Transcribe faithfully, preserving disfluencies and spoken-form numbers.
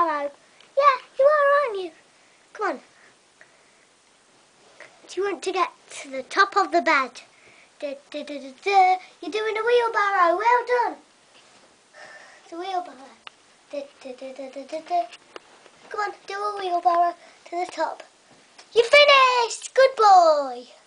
wheelbarrow. Yeah, you are, aren't you? Come on. Do you want to get to the top of the bed? Da, da, da, da, da. You're doing a wheelbarrow. Well done. It's a wheelbarrow. Da, da, da, da, da, da, da. Come on, do a wheelbarrow to the top. You finished. Good boy.